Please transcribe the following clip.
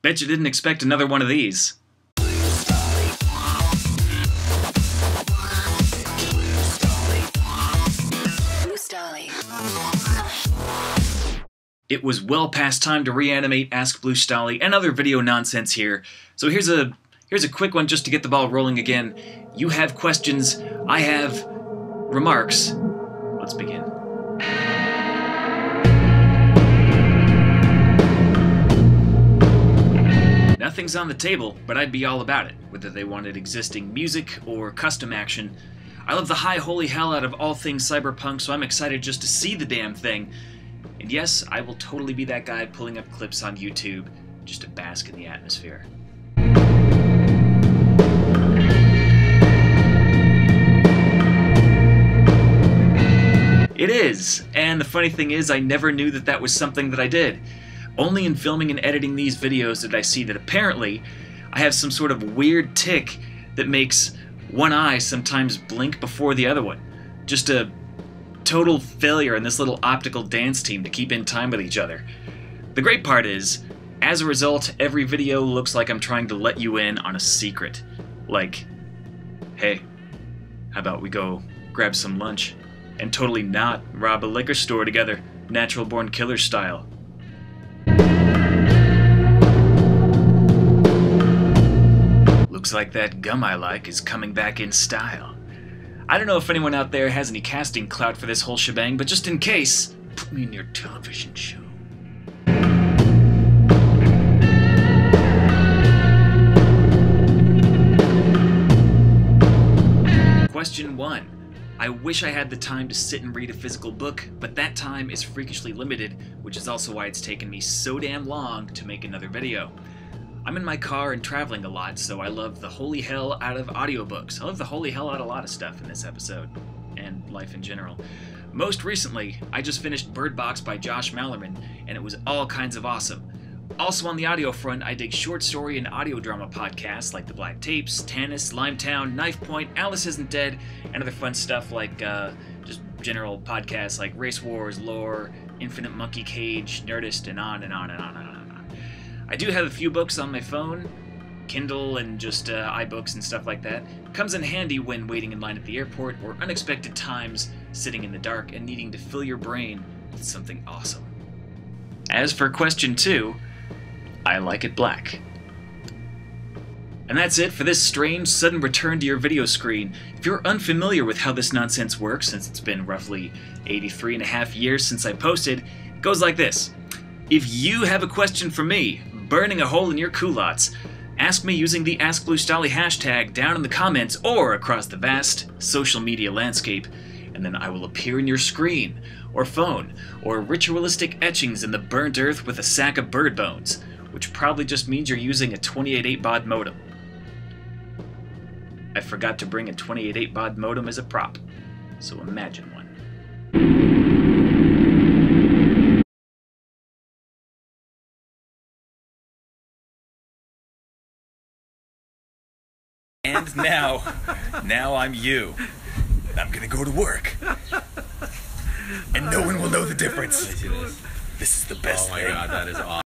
Bet you didn't expect another one of these. It was well past time to reanimate Ask Blue Stolly and other video nonsense here, so here's a quick one just to get the ball rolling again. You have questions, I have remarks. Let's begin. Nothing's on the table, but I'd be all about it, whether they wanted existing music or custom action. I love the high holy hell out of all things cyberpunk, so I'm excited just to see the damn thing. And yes, I will totally be that guy pulling up clips on YouTube just to bask in the atmosphere. It is, and the funny thing is I never knew that that was something that I did. Only in filming and editing these videos did I see that apparently I have some sort of weird tick that makes one eye sometimes blink before the other one. Just a total failure in this little optical dance team to keep in time with each other. The great part is, as a result, every video looks like I'm trying to let you in on a secret. Like, hey, how about we go grab some lunch and totally not rob a liquor store together, Natural Born Killer style. Looks like that gum I like is coming back in style. I don't know if anyone out there has any casting clout for this whole shebang, but just in case, put me in your television show. Question 1. I wish I had the time to sit and read a physical book, but that time is freakishly limited, which is also why it's taken me so damn long to make another video. I'm in my car and traveling a lot, so I love the holy hell out of audiobooks. I love the holy hell out of a lot of stuff in this episode, and life in general. Most recently, I just finished Bird Box by Josh Malerman, and it was all kinds of awesome. Also on the audio front, I dig short story and audio drama podcasts like The Black Tapes, Tannis, Limetown, Knife Point, Alice Isn't Dead, and other fun stuff like just general podcasts like Race Wars, Lore, Infinite Monkey Cage, Nerdist, and on and on and on and on. I do have a few books on my phone, Kindle and just iBooks and stuff like that. Comes in handy when waiting in line at the airport or unexpected times sitting in the dark and needing to fill your brain with something awesome. As for question 2, I like it black. And that's it for this strange sudden return to your video screen. If you're unfamiliar with how this nonsense works, since it's been roughly 83.5 years since I posted, it goes like this. If you have a question for me, burning a hole in your culottes, ask me using the Ask Blue Stolly hashtag down in the comments or across the vast social media landscape, and then I will appear in your screen, or phone, or ritualistic etchings in the burnt earth with a sack of bird bones, which probably just means you're using a 28.8 baud modem. I forgot to bring a 28.8 baud modem as a prop, so imagine one. And now I'm you. I'm gonna go to work. And no one will know the difference. This is the best thing. Oh my god, that is awesome.